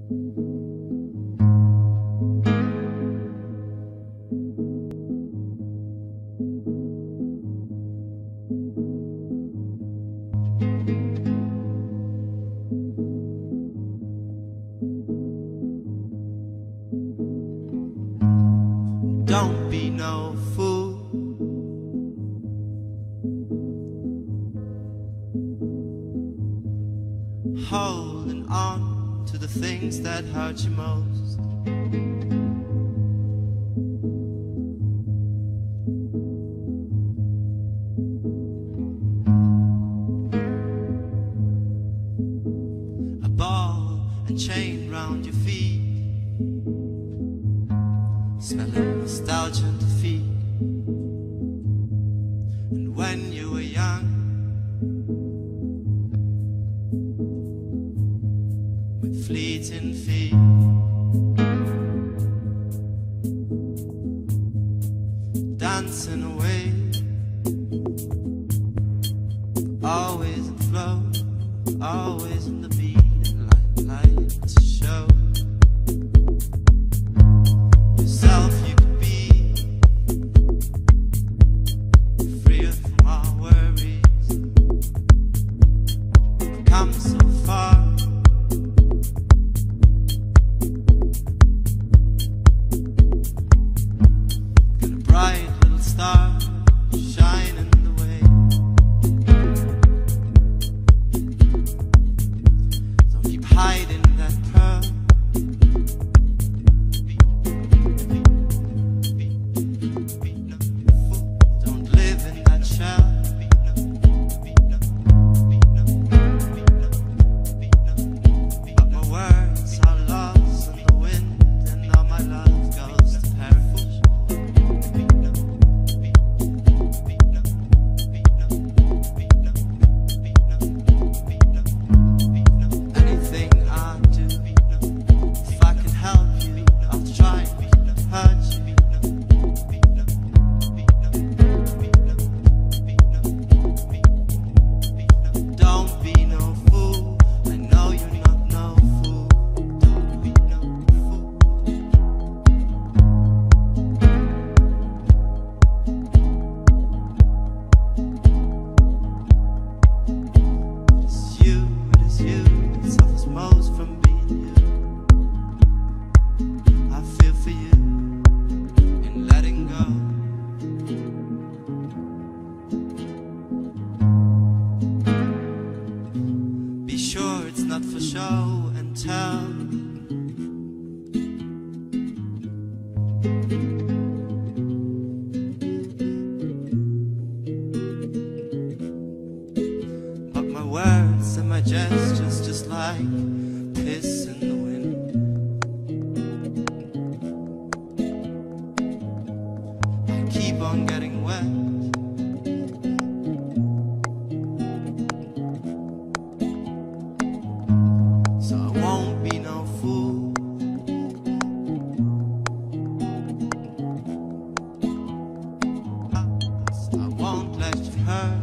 Don't be no fool. Holding on to the things that hurt you most. A ball and chain round your feet, smelling nostalgia and defeat. And when you were young, with fleeting feet, dancing away, always in flow, always in the beat, and light to show yourself. You could be freer from our worries. Come so far, got a bright little star shining the way. Don't keep hiding that pearl. Don't live in that shell. But my words are lost in the wind, and all my love goes to perish. Anything I do, if I can help you, I'll try to hurt you. Don't be no fool, I know you're not no fool. Don't be no fool. It is you that suffers most from being you. I feel for you in letting go. Be sure it's not for show and tell. But my words and my gestures just like piss in the wind. I keep on getting wet. So I won't be no fool. I won't let you hurt.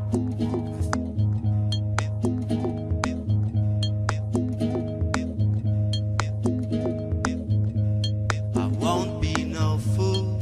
I won't be no fool.